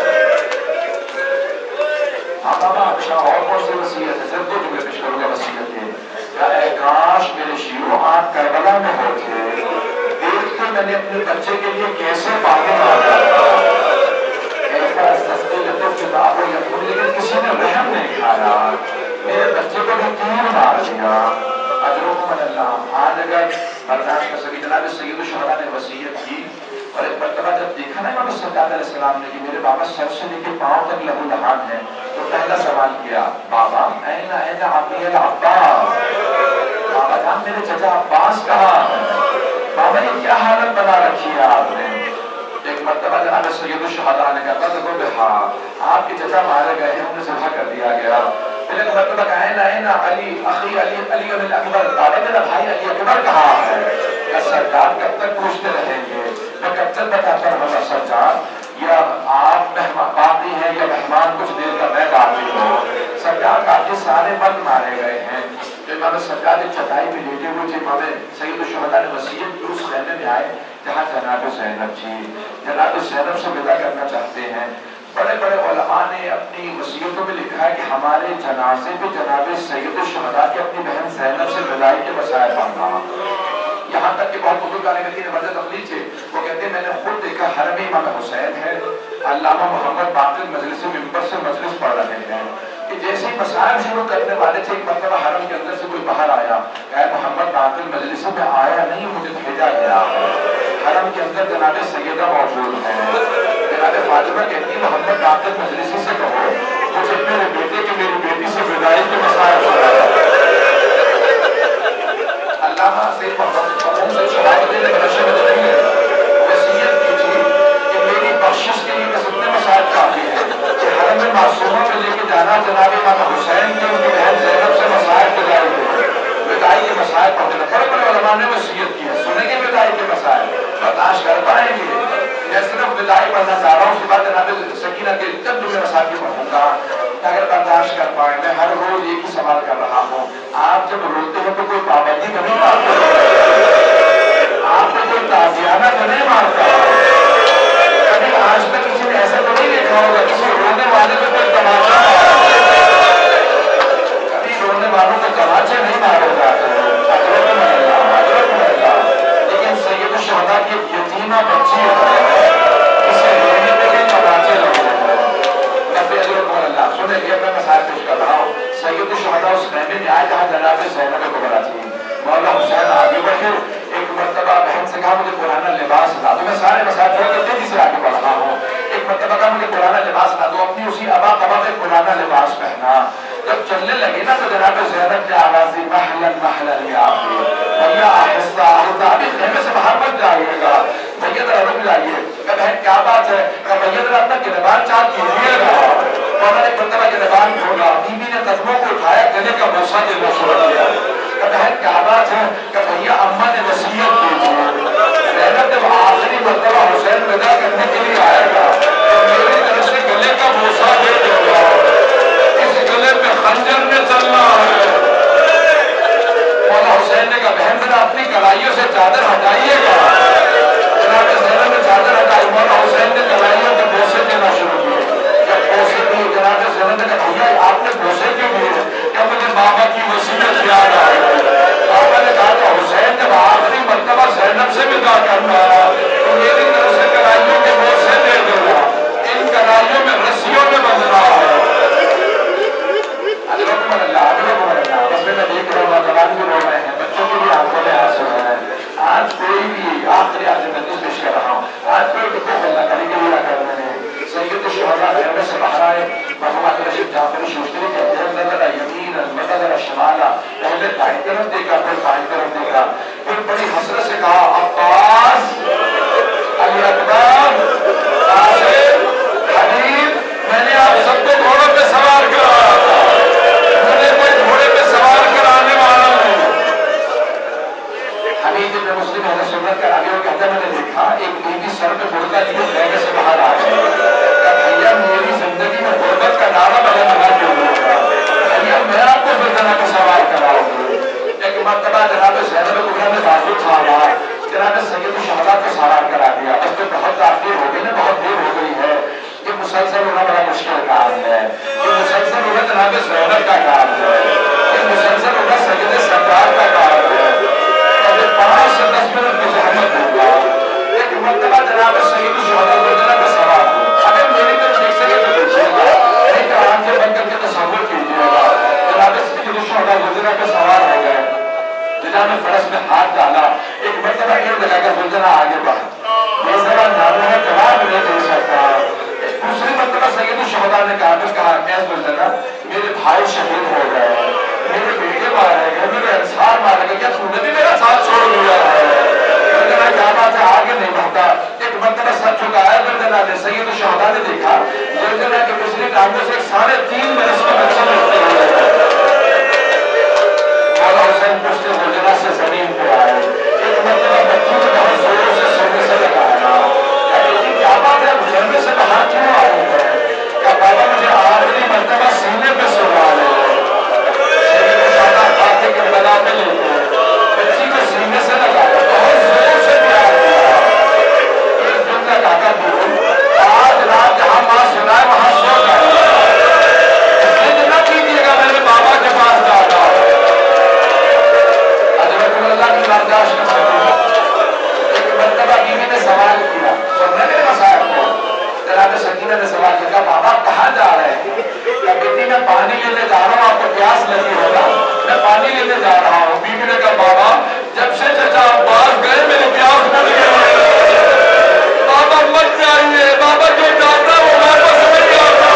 A: ہاں بابا اچھا اور کون سی وصیت ہے؟ صرف دو جملے پیش کروں گا وصیت کے، کہ اے کاش میرے شیعوں آپ کربلا میں ہوتے، دیکھتے میں نے اپنے بچے کے لیے کیسے پانی مانگا تھا، ایسا سستے لطف کتاب و یقین، لیکن کسی نے رحم نہیں کھایا، میرے بچے کو بھی تیر مار دیا، اجرکم اللہ۔ آج اگر برداشت کر سکے جناب سید الشہداء نے وصیت کی اور ایک مرتبہ جب دیکھا نا امام سجاد علیہ السلام نے کہ میرے بابا سر سے لے کے پاؤں تک لہو لہان ہے، تو پہلا سوال کیا بابا این این عمی العباس، بابا جان میرے چچا عباس کہاں ہے، بابا یہ کیا حالت بنا رکھی ہے آپ نے۔ ایک مرتبہ جناب سید الشہداء نے کہا دیکھو بہا آپ کے چچا مارے گئے ہیں، انہیں ذبح کر دیا گیا، پھر ایک مرتبہ کہا این این علی اخی علی علی اکبر، بابا میرا بھائی علی اکبر کہاں ہے۔ یا سرکار کب تک پوچھتے رہیں گے، میں کب تک بتاتا رہوں سرکار، یا آپ مہمان باقی ہیں یا مہمان کچھ دیر کا میں باقی ہوں۔ سرکار باقی سارے مرد مارے گئے ہیں، امام سجاد ایک چٹائی پہ لیٹے ہوئے تھے، امام سید الشہداء نے وصیت کی، اس خیمے میں آئے جہاں جناب زینب تھی، جناب زینب سے ودا کرنا چاہتے ہیں۔ بڑے بڑے علماء نے اپنی وصیتوں میں لکھا ہے کہ ہمارے جنازے پہ جناب سید الشہداء کی اپنی بہن زینب سے وداعی کے مسائل پڑھنا، یہاں تک کہ بہت بزرگ عالم دین مرد تقلید تھے، وہ کہتے ہیں میں نے خود دیکھا حرم امام حسین ہے، علامہ محمد باقر مجلس منبر سے مجلس پڑھ رہے ہیں کہ جیسے ہی مسائل شروع کرنے والے تھے، ایک مرتبہ حرم کے اندر سے کوئی باہر آیا، اے محمد باقر مجلس میں آیا نہیں، مجھے بھیجا گیا ہے۔ حرم کے اندر جناب سیدہ موجود ہے، جناب فاطمہ کہتی محمد باقر مجلسی سے کہو مجھے میرے بیٹے کی میری بیٹی سے وداعی کے مسائل سنائے۔ علامہ سید محمد مرحوم سے شہادت نے بخشش نہیں ہے، وصیت کی تھی کہ میری بخشش کے لیے کتنے مسائل کافی ہیں کہ حرم معصومہ میں لے کے جانا جناب امام حسین کے ان کی بہن زینب سے مسائل وداعی کے وداعی کے مسائل پڑھتے ہیں۔ بڑے بڑے علماء نے وصیت کی ہے، سنیں گے وداعی کے مسائل، برداشت ابتدائی پڑھنا چاہ رہا ہوں، اس کے بعد جناب سکینہ کے چند جملے مسائل بھی پڑھوں گا اگر برداشت کر پائیں. میں ہر روز ایک ہی سوال کر رہا ہوں، آپ جب روتے ہیں تو کوئی پابندی تو نہیں مارتا، آپ کو کوئی تعزیانہ تو نہیں مارتا؟ کبھی آج تک کسی نے ایسا تو نہیں دیکھا ہوگا کسی رونے والے کو کوئی تماشا مارتا؟ کبھی رونے والوں کو تماچے نہیں مارے جاتے، اجرکم اللہ اجرکم اللہ. لیکن سید الشہداء کی یتیمہ بچی ہے، اسے رونے پہ بھی تماچے لگے ہیں. رب اجرکم اللہ. سنیں یہ میں مسائل پیش کر رہا ہوں. سید الشہداء اس خیمے میں آئے جہاں جناب زینب کبریٰ تھی. مولا حسین آگے بڑھے، ایک مرتبہ بہن سے کہا مجھے پرانا لباس لا دو. میں سارے مسائل چھوڑ کے تیزی سے آگے بڑھ رہا ہوں. ایک مرتبہ کہا مجھے پرانا لباس لا دو، اپنی اسی ابا قبا میں پرانا لباس پہنا. جب چلنے لگے نا تو جناب زینب نے آواز دی محلن محلن یا آخری، بھیا آہستہ آہستہ، ابھی خیمے سے باہر مت جائیے گا، بھیا ذرا رک جائیے. کہ بہن کیا بات ہے؟ کہ بھیا ذرا اپنا گریبان چاک کیجیے گا. مولا نے مرتبہ گریبان کھولا، بیوی نے قدموں کو اٹھایا، گلے کا بوسہ دینا شروع کیا. کہ بہن کیا بات ہے؟ کہ بھیا اماں نے وصیت کی تھی. زینب جب آخری مرتبہ حسین ودا کرنے کے لیے آئے گا تو میری طرف سے گلے کا بوسہ دے دے گا، اس گلے پہ خنجر نے چلنا ہے. مولا حسین نے کہا بہن ذرا اپنی کلائیوں سے چادر ہٹائیے گا. جناب زینب نے چادر ہٹائی، مولا حسین نے کلائیوں کے بوسے دینا شروع کیے. جب بوسے دیے جناب زینب نے کہا بھیا آپ نے بوسے کیوں دیے؟ کیا مجھے بابا کی وصیت یاد آ گئی. بابا نے کہا کہ حسین جب آخری مرتبہ زینب سے ودا کرنا تو میری طرف سے کلائیوں کے بوسے دے دینا، ان کلائیوں میں رسیوں میں بندھنا ہے. اجرکم اللہ اجرکم اللہ. بس میں دیکھ رہا ہوں نوجوان بھی رو رہے ہیں، بچوں کی بھی آنکھوں میں آنسو ہیں. آج کوئی بھی آخری آج میں پیش کر رہا ہوں، آج کوئی بھی اللہ کرے کہ میرا کر رہے ہیں. سید الشہداء خیمے سے باہر آئے، مرحوم رشید جعفری شوشتری کہتے ہیں نظر یمین نظر شمالا، پہلے دائیں طرف دیکھا پھر بائیں طرف دیکھا، پھر بڑی حسرت سے کہا عباس، علی اکبر، قاسم، حبیب، میں نے آپ سب کو گھوڑوں پہ سوار کرایا تھا، مجھے کوئی گھوڑے پہ سوار کرانے والا نہیں. حبیب ابن مسلم اہل سنت کا راوی وہ کہتا ہے میں نے دیکھا ایک بیوی سر پہ برقع لیے خیمے سے باہر آ گئی. کہ بھیا میری زندگی میں غربت کا نعرہ بلند نہ کیوں ہوگا، بھیا میں آپ کو زندہ کو سوار کراؤں گی. ایک مرتبہ جناب زینب کبریٰ نے بازو تھاما، جناب سید الشہداء کو سوار کرا دیا. بس تو بہت تاخیر ہو گئی نا، بہت دیر ہو گئی ہے. یہ مسلسل ہونا بڑا مشکل کام ہے، یہ مسلسل ہونا جناب زینب کا کام ہے، یہ مسلسل ہونا سید سرکار کا کام ہے. پانچ سے دس منٹ کی زحمت ہوگا. ایک مرتبہ جناب سید الشہداء زوجنہ کا سوال ہو، اگر میری طرف دیکھ سکے تو دیکھیے گا، نہیں تو آنکھیں بند کر کے تصور کیجیے گا. جناب سید الشہداء زوجنہ کا سوال ہو گئے، جناب نے فرش میں ہاتھ ڈالا، ایک مرتبہ ایک لگا کر زوجنہ آگے بڑھ، یہ ذرا ناموں میں جواب نہیں دے سکتا. دوسری مرتبہ سید الشہداء نے کہا پھر کہا اے زوجنہ میرے بھائی شہید ہو گئے، میرے بیٹے مارے گئے، میرے انصار مارے گئے، کیا تم نے بھی میرا ساتھ چھوڑ دیا ہے؟ زوجنہ کیا بات ہے آگے نہیں بڑھتا. ایک مرتبہ سر چکایا زوجنہ نے، سید الشہداء نے دیکھا زوجنہ کے پچھلی ٹانگوں سے ایک ساڑھے تین برس کی بچی اٹھتے ہوئے. مولا حسین پوچھتے زوجنہ سے زمین پہ آئے، ایک مرتبہ بچی کو بہت زور سے سونے سے لگایا. کیا بیٹی کیا بات ہے خیمے سے باہر کیوں آئی ہے؟ کیا بابا مجھے آخری مرتبہ سینے پہ سلا لے. سید الشہداء خاک کربلا پہ لے گئے، بچی کو سینے سے لگایا، بہت زور سے پیار کیا. ایک دن کا کہا دور آج رات جہاں ماں سنائے وہاں سو جائے، ضد نہ کیجیے گا میرے بابا کے پاس جاتا. حضرت اللہ کی برداشت کر سکتے. ایک مرتبہ بیوی نے سوال کیا، سن رہے میرے مسائل کو، جناب سکینہ نے سوال کیا بابا کہاں جا رہے ہیں؟ کہ بیٹی میں پانی لینے جا رہا ہوں، آپ کو پیاس لگی ہوگا، میں پانی لینے جا رہا ہوں. بیوی نے کہا بابا جب سے چچا عباس گئے میری پیاس بڑھ گئی، بابا مت جائیے، بابا جو جاتا وہ واپس نہیں آتا.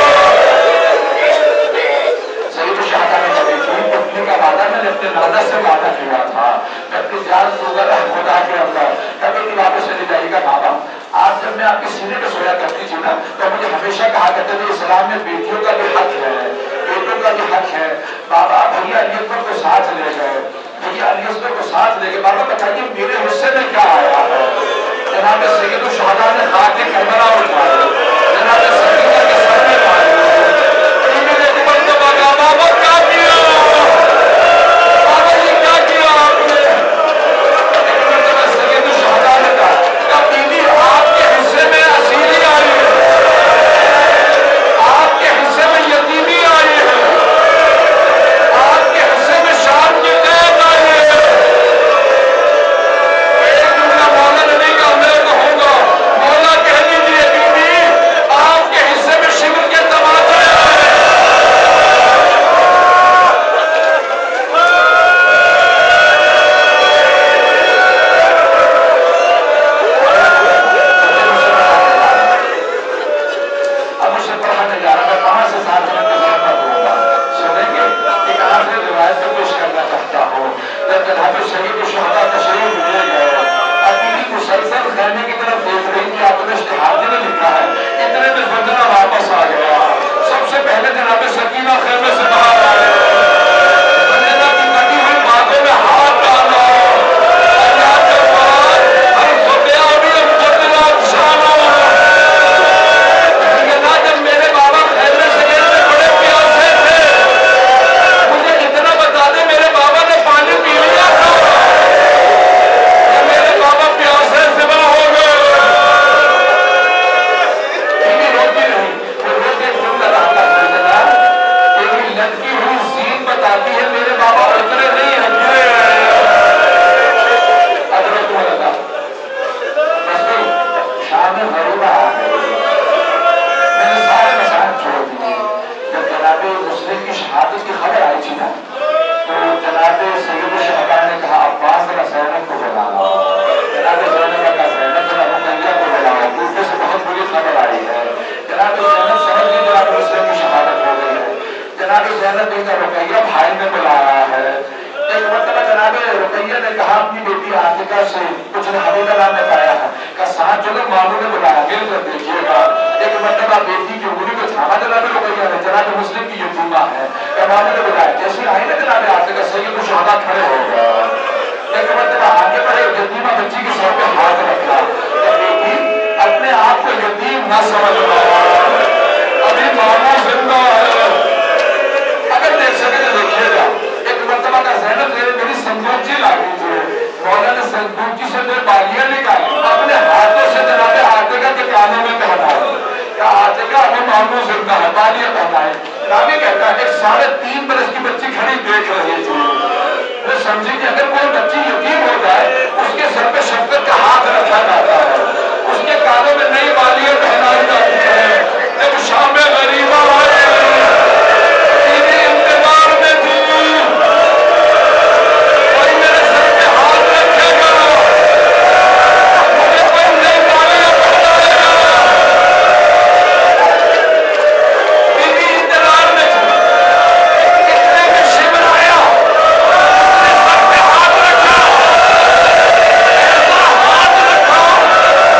A: سید الشہداء نے کبھی جھوٹ اٹھنے کا وعدہ میں نے اپنے نانا سے وعدہ کیا تھا، میں اپنی جان دوں گا خدا کے اندر. کبھی بھی واپس چلی جائے گا. بابا آج جب میں آپ کے سینے پہ سویا کرتی تھی نا تو مجھے ہمیشہ کہا کرتے تھے اسلام میں بیٹیوں کا بھی حق ہے، بیٹوں کا بھی حق ہے. بابا بھیا علی اکبر کو ساتھ لے گئے، بھیا علی اکبر کو ساتھ لے گئے. بابا بتائیے میرے حصے میں کیا آیا ہے؟ جناب سید الشہداء نے خاک کربلا اٹھایا، جناب سکینہ کے سر میں مارے، انہوں نے عمر کو کہا بابا کیا کیا، بابا یہ کیا کیا آپ نے؟ ایک مرتبہ سید الشہداء نے کہا کہ بیوی آپ کے حصے میں اسیری آئی ہے، آپ کے حصے میں یتیمی آئی ہے، آپ کے حصے میں شام کی قید آئی ہے۔ ایک جملہ مولا نے نہیں کہا، میں کہوں گا، مولا کہہ دیجیے بیوی آپ کے حصے میں شمر کے تماچے آئے ہیں۔ اب مجھ سے پڑھا نہیں جا رہا، میں پانچ سے سات منٹ کے ذہن پر کروں گا، سنیں گے؟ ایک آخری روایت کو پیش کرنا چاہتا ہوں۔ جب جناب سید الشہداء تشریف لے گئے، اب بیوی مسلسل خیمے کی طرف دیکھ رہی کہ آپ نے اشتہار نے لکھا ہے، اتنے میں فجرہ واپس آ گیا۔ سب سے پہلے جناب سکینہ خیمے سے باہر آئے، فجرہ کی کٹی ہوئی باتوں میں ہاتھ ڈالا، اللہ کے بعد ہر فتح ابھی مقدرہ افشانہ۔ جب میرے بابا خیمے سے گئے تھے بڑے پیاسے تھے، مجھے اتنا بتا دے میرے بابا نے پانی پی لیا تھا یا میرے بابا پیاسے سوا ہو گئے؟ بیوی روتی نہیں، وہ روتے ایک جملہ رہتا ہے جناب، ایک لڑکی ہوئی زین بتاتی ہے میرے بابا اتنے نہیں ہیں، گرے حضرت مولانا بس نہیں، شام غروبہ آ گئی، میں نے سارے مسائل چھوڑ دیے۔ جب جناب مسلم کی شہادت کی خبر آئی تھی نا، تو جناب سید الشہداء نے کہا عباس ذرا زینب کو بلا لاؤ، جناب زینب نے کہا زینب ذرا رقیہ کو بلاؤ، کوفے سے بہت بری خبر آئی ہے۔ جناب زینب سمجھ گئی جناب مسلم کی شہادت ہو گئی ہے، جناب زینب نے کہا رقیہ بھائی نے بلایا ہے۔ ایک مرتبہ جناب رقیہ نے کہا اپنی بیٹی عاتقہ سے، کچھ نے حبیب اللہ نے پایا ہے، کہا ساتھ چلو ماموں نے بلایا، مل کر دیکھیے گا۔ ایک مرتبہ بیٹی کی انگلی کو تھاما جناب رقیہ نے، جناب مسلم کی یتیمہ ہے، کہ ماموں نے بلایا، جیسے آئی نا جناب عاتقہ سید الشہداء کھڑے ہو گئے۔ ایک مرتبہ آگے بڑھے، یتیمہ بچی کے سر پہ ہاتھ رکھا، کہ بیٹی اپنے آپ کو یتیم نہ سمجھنا، ابھی ماموں زندہ ہے، اگر دیکھ سکے تو دیکھیے گا۔ ایک مرتبہ کا زینب میری صندوقچی لاگی تھی، مولا نے صندوقچی سے میرے بالیاں نکالی، اپنے ہاتھوں سے جناب عاتقہ کے کانوں میں پہنائے، کہ عاتقہ ابھی ماموں زندہ ہے، بالیاں پہنائے۔ رابی کہتا ہے ایک ساڑھے تین برس کی بچی کھڑی دیکھ رہی تھی، وہ سمجھی کہ اگر کوئی بچی یتیم ہو جائے اس کے سر پہ شفقت کا ہاتھ رکھا جاتا ہے، اس کے کانوں میں نئی بالیاں پہنائی جاتی ہیں۔ جب شام غریبہ آئے بیوی انتظار میں تھی، کوئی میرے سر پہ ہاتھ رکھے گا، مجھے کوئی نئی بالیاں پہنائے گا، بیوی انتظار میں تھی۔ اتنے میں شمر آیا، اس نے سر پہ ہاتھ رکھا، ایسا ہاتھ رکھا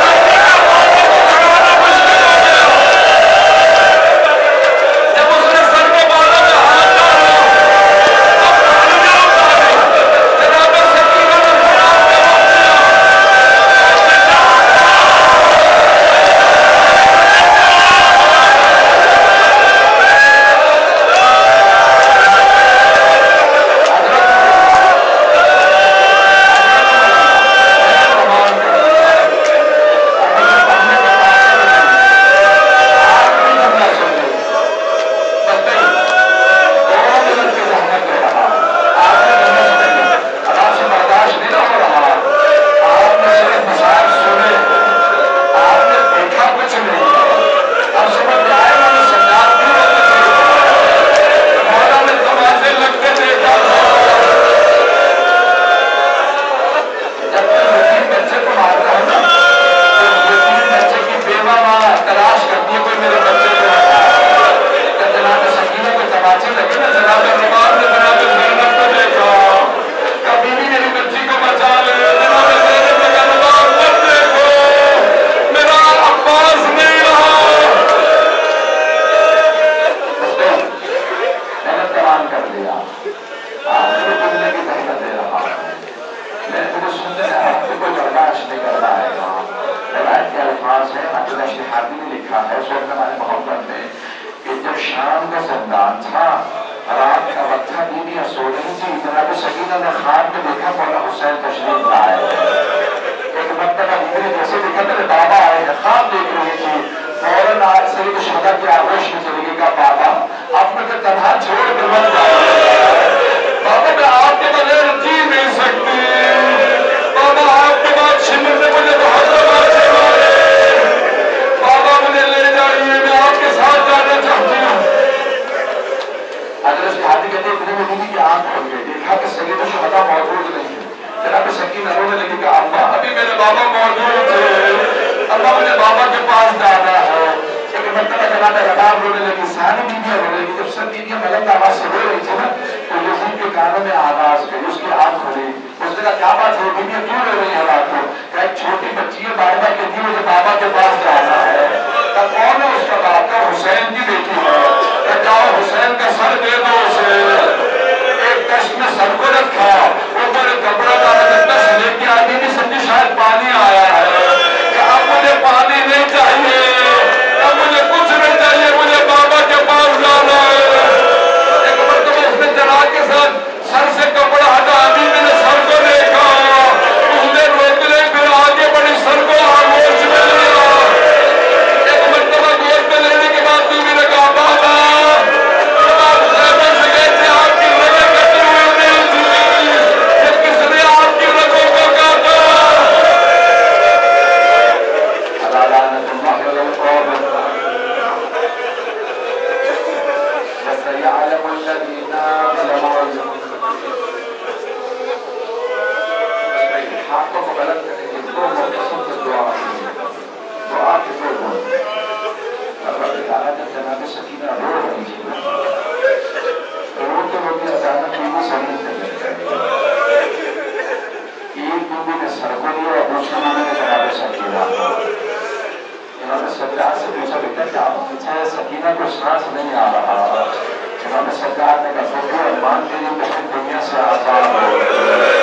C: عبداللہ شہادی نے لکھا ہے شیخ ہمارے محمد میں کہ جب شام کا زندان تھا، رات کا وقت تھا، بیویاں سو رہی تھی، جناب سکینہ نے خواب میں دیکھا مولا حسین تشریف لائے ہیں۔ ایک مرتبہ بیوی نے جیسے دیکھا میرے بابا آئے ہیں، خواب دیکھ رہی تھی، فوراً آج سید الشہداء کی آغوش میں چلی گئی، کہا بابا اب مجھے تنہا چھوڑ کر مت جائیے، بابا میں آپ کے بغیر جی نہیں سکتی، بابا آپ کے بعد شمر نے مجھے بہت تماچے مارے، بابا مجھے لے جائیے، میں آپ کے ساتھ جانا چاہتی ہوں۔ حضرت شہادی کہتے ہیں اتنے میں بیوی کی آنکھ کھل گئی، دیکھا کہ سید الشہداء موجود نہیں ہے۔ جناب سکینہ رونے لگی کہ اماں ابھی میرے بابا موجود تھے، اماں مجھے بابا کے پاس جانا ہے۔ ایک مرتبہ جناب رباب رونے لگی، ساری بیویاں رونے لگی، جب سب بیویاں بلند آواز سے رو رہی تھی نا تو یزید کے کانوں میں آواز گئی، اس کی آنکھ کھلی، اس نے کہا کیا بات ہے بیویاں کیوں رو رہی ہیں رات کو؟ کہا ایک چھوٹی بچی ہے بار بار کہتی ہے مجھے بابا کے پاس جانا ہے۔ کہا کون ہے اس کا باپ؟ کہا حسین کی بیٹی ہے۔ کہا جاؤ حسین کا سر دے دو اسے۔ ایک کشت میں سر کو رکھا، اوپر کپڑا ڈالا، جب کشت لے کے آئی بھی سمجھی شاید پانی آیا ہے، کہ اب مجھے پانی نہیں چاہیے، اب مجھے کچھ نہیں چاہیے، مجھے بابا کے پاس جانا ہے۔ ایک مرتبہ اس نے جلا کے ساتھ سر سے کپڑا ہٹا، ابھی میں نے سر کو دیکھا، اس نے روکنے پھر آگے بڑی سر کو آغوش میں لیا۔ ایک مرتبہ گود میں لینے کے بعد بیوی نے کہا بابا جب آپ خیمے سے گئے تھے آپ کی رگیں کٹی ہوئی نہیں تھی، کہ کس نے آپ کی رگوں کو کاٹا؟ لعنت اللہ علی القوم وسيعلم الذين ظلموا۔ ہاتھوں کو بلند کریں گے، دو مختصر سے دعا دعا کے دو گن۔ اللہ تعالیٰ جب جناب سکینہ رو رہی تھی روتے روتے اچانک بیوی زمین پہ گر گئی۔ ایک بیوی نے سر کو لیا اور دوسری بیوی نے جناب سکینہ کو۔ انہوں نے سجاد سے پوچھا بیٹا کیا پیچھے سکینہ کو سانس نہیں آ رہا؟ انہوں نے سجاد نے کہا بیٹا ارمان تیری بہن دنیا سے آزاد ہو گئی۔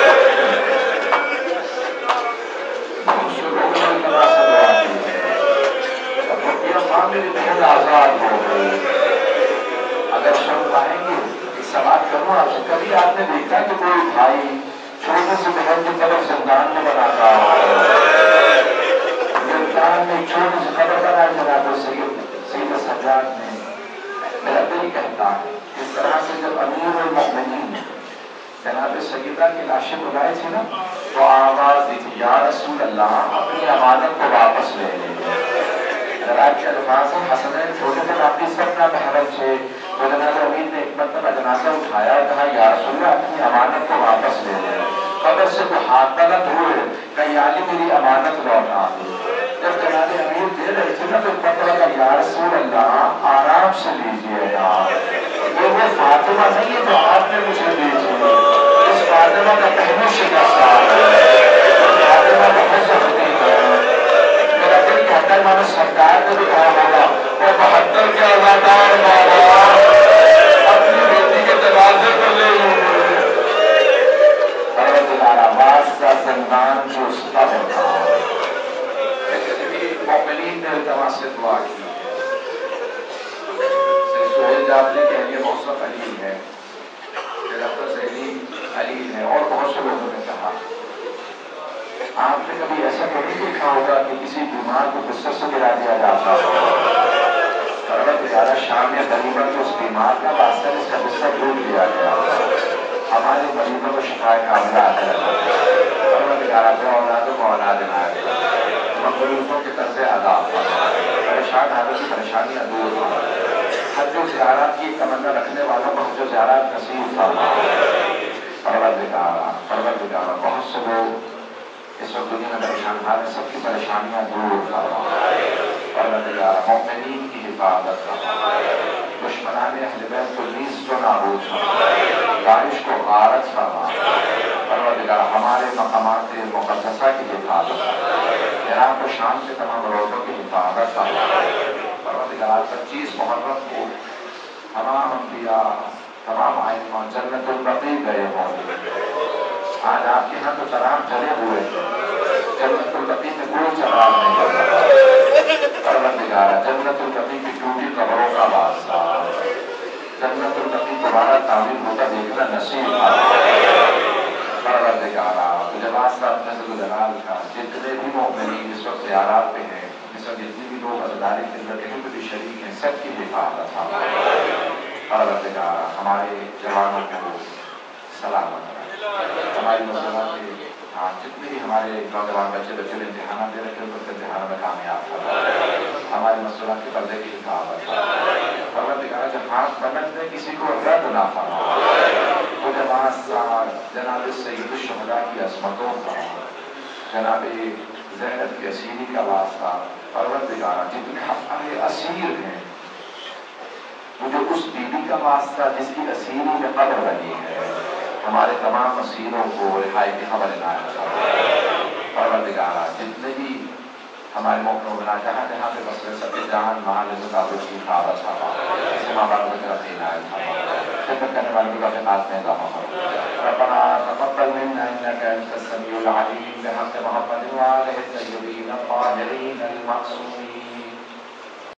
C: بہت سے لوگوں نے اللہ سے دعا کی ہے، ارمان میری بہن آزاد ہو گئی۔ اگر سن پائیں گے ایک سوال کروں آپ سے، کبھی آپ نے دیکھا کہ کوئی بھائی چھوٹی سی بہن کی طرف زندان میں بناتا ہے؟ زندان میں ایک چھوٹی سی قبر بنائی جناب سید سید سجاد نے۔ میرا دل کہتا ہے اس طرح سے جب امیر المؤمنین جناب سیدہ کی لاشیں بلائی تھی نا تو آواز دی تھی یا رسول اللہ اپنی امانت کو واپس لے لیں۔ اگر آپ کے الفاظ ہیں حسنین چھوٹے تھے باقی سب نہ محرم تھے تو جناب امیر نے ایک مرتبہ جنازہ اٹھایا اور کہا یا رسول اللہ اپنی امانت کو واپس لے لیں۔ قبر سے تو ہاتھ نہ دھوئے کہ یا علی میری امانت لوٹا دے۔ جب جناب امیر دے رہے تھے نا تو پتہ کا یا رسول اللہ آرام سے لیجیے گا، یہ وہ فاطمہ نہیں ہے جو آپ نے مجھے دی تھی، اس فاطمہ کا پہلو شکستہ ہے، فاطمہ بہت سختی ہے۔ میرا دل کہتا ہے میں سرکار کو بھی کہا ہوگا وہ بہتر کے آزادار بابا اپنی بیٹی کے دروازے کو لے لیں۔ پروردگار آواز کا زندان جو اس کا ہوتا مومنین نے التماس سے دعا کی ہے۔ سہیل جعفری کے لیے موصف علی ہے، ڈاکٹر سہیلی علی ہے، اور بہت سے لوگوں نے کہا آپ نے کبھی ایسا کبھی دیکھا ہوگا کہ کسی بیمار کو بستر سے گرا دیا جاتا ہے؟ پروردگار شام یا غریبت کے اس بیمار کا واسطہ اس کا بستر ٹوٹ دیا گیا، ہمارے مریضوں کو شفا کاملہ عطا فرما۔ پروردگار اپنے اولادوں کو اولاد عنایت فرما، مقروضوں کے قرضے ادا فرما، پریشان حالوں کی پریشانیاں دور فرما، حج و زیارات کی تمنا رکھنے والوں کو حج و زیارات نصیب فرما۔ پروردگار پروردگار بہت سے لوگ اس وقت دنیا میں پریشان حال ہیں، سب کی پریشانیاں دور فرما۔ پروردگار مومنین کی حفاظت فرما، دشمنان اہل بیت کو نیست و نابود فرما، داعش کو غارت فرما۔ پروردگار ہمارے مقامات مقدسہ کی حفاظت فرما، عراق و شام کے تمام روزوں کی حفاظت فرما۔ پروردگار پچیس محرم کو تمام انبیاء تمام ائمہ جنت البقیع گئے ہوں گے۔ آج آپ کے ہاں تو چراغ جلے ہوئے ہیں، جنت البقیع میں کوئی چراغ نہیں جل رہا۔ پروردگار جنت البقیع کی ٹوٹی قبروں کا واسطہ جنت البقیع دوبارہ تعمیر ہوتا دیکھنا نصیب پروردگار تجھے واسطہ اپنے ذل جلال کا جتنے بھی مومنین اس وقت زیارات پہ ہیں اس وقت جتنے بھی لوگ عزاداری کے اندر کہیں پہ بھی شریک ہیں سب کی حفاظت پروردگار ہمارے جوانوں کو سلامت رکھ ہماری مسلمان کے ہاں جتنے بھی ہمارے نوجوان بچے بچے نے امتحانات دے رکھے ان امتحانوں میں کامیاب کرنا ہمارے مسلمان کے پردے کی حفاظت پروردگار جب ہاتھ بنت میں کسی کو رد نہ فرما وہ جماعت جناب سید الشہداء کی عظمتوں کا جناب زینب کی اسیری کا واسطہ پروردگار جتنے ہمارے اسیر ہیں مجھے اس بیوی کا واسطہ جس کی اسیری میں قبر بنی ہے ہمارے تمام اسیروں کو رہائی کی خبر عنایت فرما پروردگارا جتنے بھی ہمارے موقع بنا جہاں جہاں پہ بسرے سب جان مال مطابق کی حفاظت فرما اسے ماں باپ کی طرف عنایت فرما خدمت کرنے والوں کی رفقات میں اضافہ فرما ربنا تقبل منا انك انت السميع العليم بحق محمد وآله الطيبين الطاهرين المعصومين